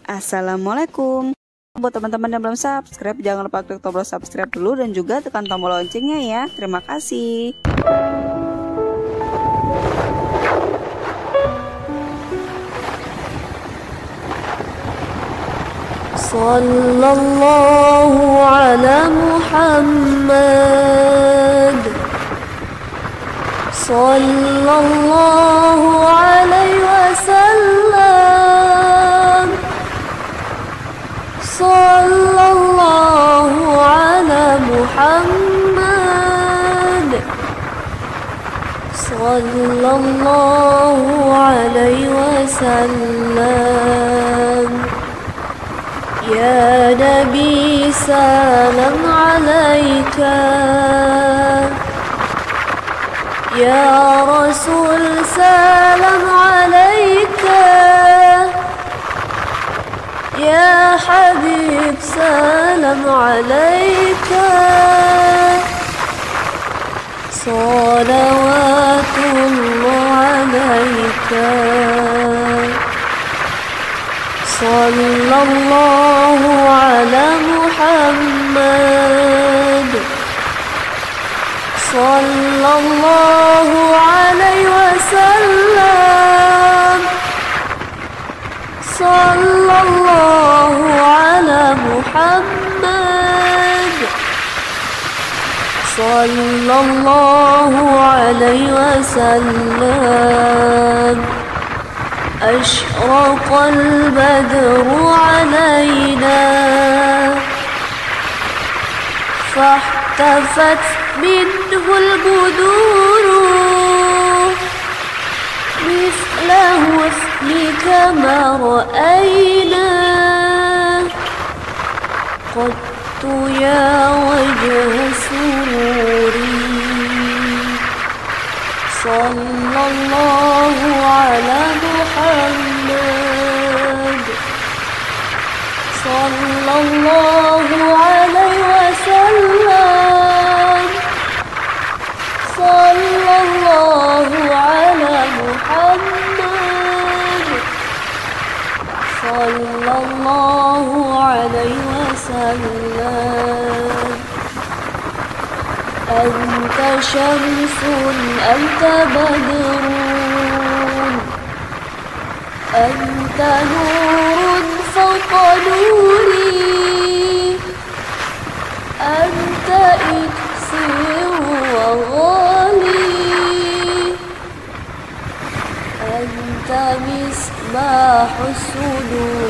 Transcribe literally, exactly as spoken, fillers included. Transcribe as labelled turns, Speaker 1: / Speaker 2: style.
Speaker 1: Assalamualaikum. Buat teman-teman yang belum subscribe, jangan lupa klik tombol subscribe dulu dan juga tekan tombol loncengnya ya. Terima kasih.
Speaker 2: Sallallahu ala Muhammad, sallallahu alaihi wasallam, sallallahu ala Muhammad, sallallahu alaihi wasallam. Ya Nabi salam alaika, Ya Rasul salam alaika, Ya Habib salam alaika. Salawatullah alaika, sallallahu ala Muhammad, sallallahu alaihi wasallam, sallallahu ala Muhammad, sallallahu alaihi wasallam. أشرق البدر علينا فاحتفت منه البدور مثل حسنك ما رأينا قط يا وجه سروري. صلى الله على محمد، صلى الله عليه وسلم، صلى الله على محمد، صلى الله عليه وسلم. أنت شمس أنت بدر أنت نور فوق نوري أنت إكسير وغالي أنت مصباح الصدور